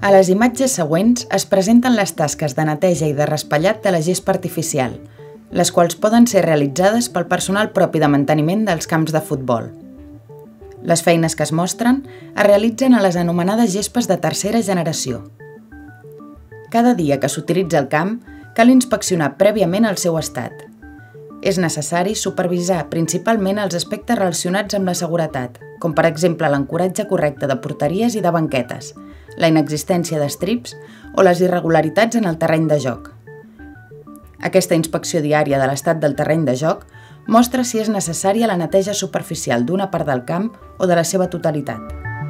A les imatges següents es presenten les tasques de neteja i de raspallat de la gespa artificial, les quals poden ser realitzades pel personal propi de manteniment dels camps de futbol. Les feines que es mostren es realitzen a les anomenades gespes de tercera generació. Cada dia que s'utilitza el camp, cal inspeccionar prèviament el seu estat. És necessari supervisar principalment els aspectes relacionats amb la seguretat, com per exemple l'ancoratge correcte de porteries i de banquetes, la inexistència d'estrips o les irregularitats en el terreny de joc. Aquesta inspecció diària de l'estat del terreny de joc mostra si és necessària la neteja superficial d'una part del camp o de la seva totalitat.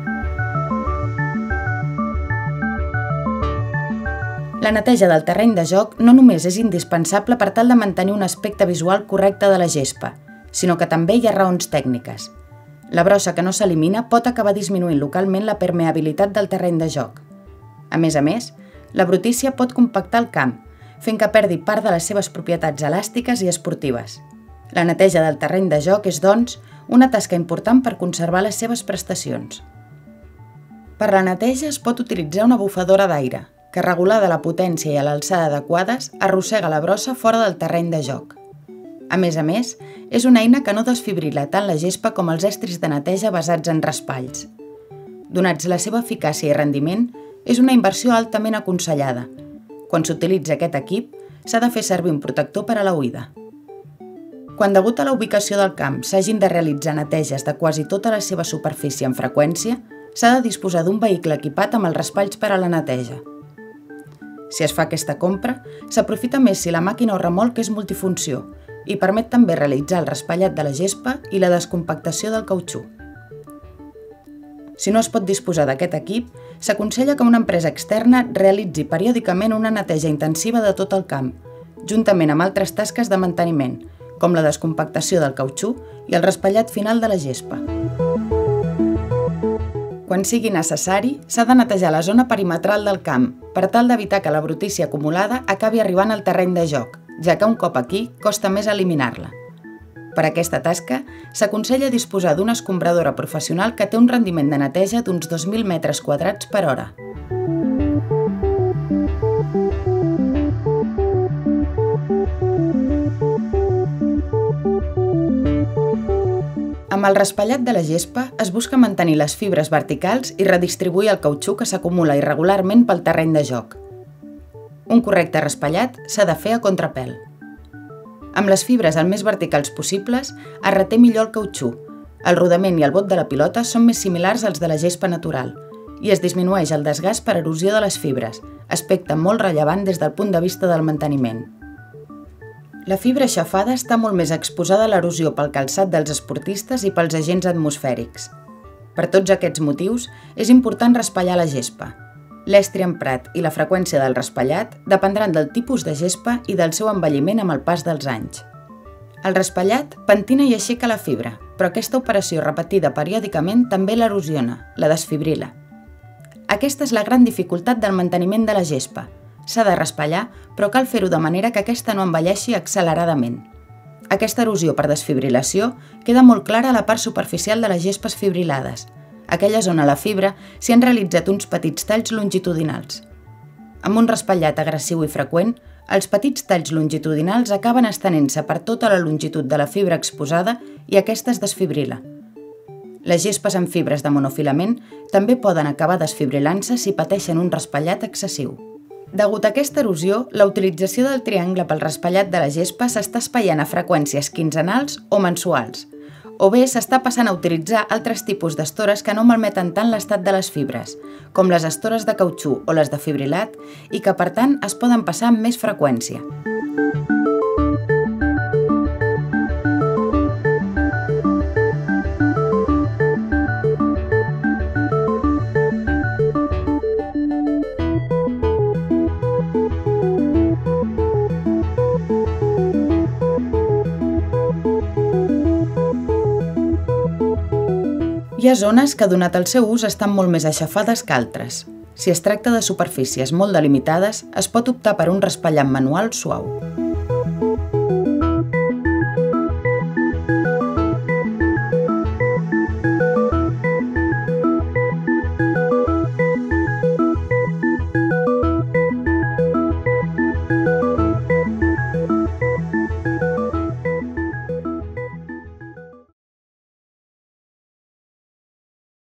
La neteja del terreny de joc no només és indispensable per tal de mantenir un aspecte visual correcte de la gespa, sinó que també hi ha raons tècniques. La brossa que no s'elimina pot acabar disminuint localment la permeabilitat del terreny de joc. A més, la brutícia pot compactar el camp, fent que perdi part de les seves propietats elàstiques i esportives. La neteja del terreny de joc és, doncs, una tasca important per conservar les seves prestacions. Per la neteja es pot utilitzar una bufadora d'aire, que regulada a la potència i a l'alçada adequades arrossega la brossa fora del terreny de joc. A més, és una eina que no desfibrila tant la gespa com els estris de neteja basats en raspalls. Donats la seva eficàcia i rendiment, és una inversió altament aconsellada. Quan s'utilitza aquest equip, s'ha de fer servir un protector per a la oïda. Quan degut a la ubicació del camp s'hagin de realitzar neteges de quasi tota la seva superfície amb freqüència, s'ha de disposar d'un vehicle equipat amb els raspalls per a la neteja. Si es fa aquesta compra, s'aprofita més si la màquina o remolc és multifunció i permet també realitzar el raspallat de la gespa i la descompactació del cautxú. Si no es pot disposar d'aquest equip, s'aconsella que una empresa externa realitzi periòdicament una neteja intensiva de tot el camp, juntament amb altres tasques de manteniment, com la descompactació del cautxú i el raspallat final de la gespa. Quan sigui necessari, s'ha de netejar la zona perimetral del camp, per tal d'evitar que la brutícia acumulada acabi arribant al terreny de joc, ja que un cop aquí costa més eliminar-la. Per aquesta tasca, s'aconsella disposar d'una escombradora professional que té un rendiment de neteja d'uns 2.000 metres quadrats per hora. Amb el raspallat de la gespa es busca mantenir les fibres verticals i redistribuir el cautxú que s'acumula irregularment pel terreny de joc. Un correcte raspallat s'ha de fer a contrapèl. Amb les fibres el més verticals possibles es reté millor el cautxú. El rodament i el bot de la pilota són més similars als de la gespa natural i es disminueix el desgast per erosió de les fibres, aspecte molt rellevant des del punt de vista del manteniment. La fibra aixafada està molt més exposada a l'erosió pel calçat dels esportistes i pels agents atmosfèrics. Per tots aquests motius, és important raspallar la gespa. L'estri emprat i la freqüència del raspallat dependran del tipus de gespa i del seu envelliment amb el pas dels anys. El raspallat pentina i aixeca la fibra, però aquesta operació repetida periòdicament també l'erosiona, la desfibrila. Aquesta és la gran dificultat del manteniment de la gespa. S'ha de raspallar, però cal fer-ho de manera que aquesta no envelleixi acceleradament. Aquesta erosió per desfibrilació queda molt clara a la part superficial de les gespes fibrilades, aquella zona a la fibra s'hi han realitzat uns petits talls longitudinals. Amb un raspallat agressiu i freqüent, els petits talls longitudinals acaben estenent-se per tota la longitud de la fibra exposada i aquesta es desfibrila. Les gespes amb fibres de monofilament també poden acabar desfibrilant-se si pateixen un raspallat excessiu. Degut a aquesta erosió, la utilització del triangle pel raspallat de la gespa s'està espaiant a freqüències quinzenals o mensuals, o bé s'està passant a utilitzar altres tipus d'estores que no malmeten tant l'estat de les fibres, com les estores de cautxú o les de fibrilat, i que per tant es poden passar amb més freqüència. Hi ha zones que, donat el seu ús, estan molt més aixafades que altres. Si es tracta de superfícies molt delimitades, es pot optar per un raspallat manual suau.